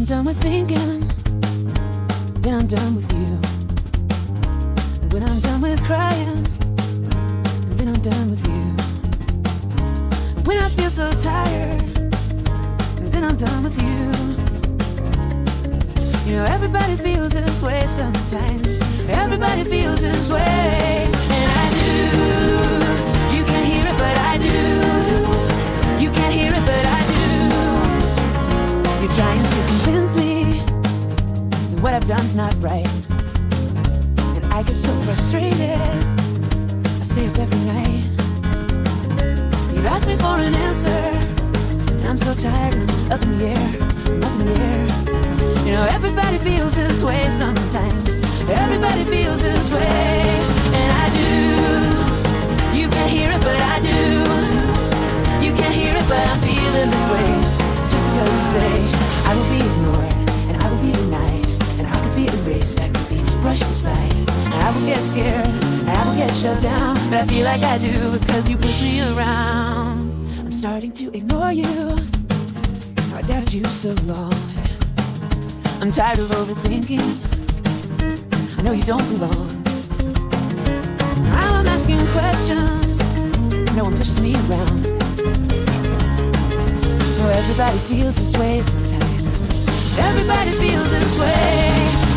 done with thinking, then I'm done with you. And when I'm done with crying, and then I'm done with you. When I feel so tired, and then I'm done with you. You know, everybody feels this way sometimes. Everybody feels this way. And I do. You can't hear it, but I do. You can't hear it, but I do. You're trying to convince me that what I've done's not right. And I get so frustrated, I stay up every night. You ask me for an answer, and I'm so tired and I'm up in the air, I'm up in the air. You know, everybody feels this way sometimes. Everybody feels this way. And I do. You can't hear it, but I do. You can't hear it, but I'm feeling this way. Just because you say I will be ignored, and I will be denied, and I could be erased, I could be brushed aside, and I will get scared, and I will get shut down. But I feel like I do because you push me around. I'm starting to ignore you. I doubted you so long. I'm tired of overthinking. I know you don't belong. I'm asking questions. No one pushes me around. Oh, everybody feels this way sometimes. Everybody feels this way.